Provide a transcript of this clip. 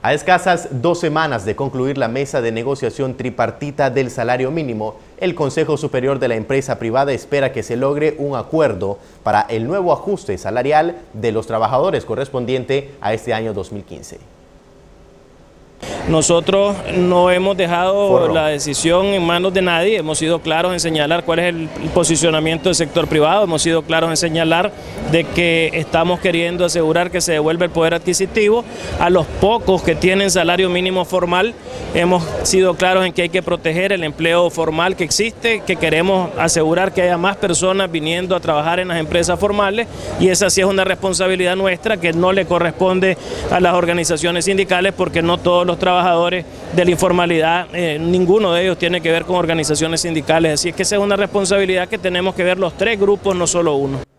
A escasas 2 semanas de concluir la mesa de negociación tripartita del salario mínimo, el Consejo Superior de la Empresa Privada espera que se logre un acuerdo para el nuevo ajuste salarial de los trabajadores correspondiente a este año 2015. Nosotros no hemos dejado la decisión en manos de nadie, hemos sido claros en señalar cuál es el posicionamiento del sector privado, hemos sido claros en señalar de que estamos queriendo asegurar que se devuelve el poder adquisitivo a los pocos que tienen salario mínimo formal. Hemos sido claros en que hay que proteger el empleo formal que existe, que queremos asegurar que haya más personas viniendo a trabajar en las empresas formales, y esa sí es una responsabilidad nuestra que no le corresponde a las organizaciones sindicales, porque no todos los trabajadores de la informalidad, ninguno de ellos tiene que ver con organizaciones sindicales, así es que esa es una responsabilidad que tenemos que ver los 3 grupos, no solo uno.